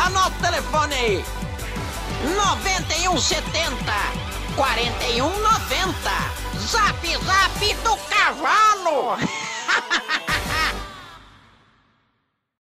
Anota o telefone aí. 9170 4190. Zap Zap do Cavalo.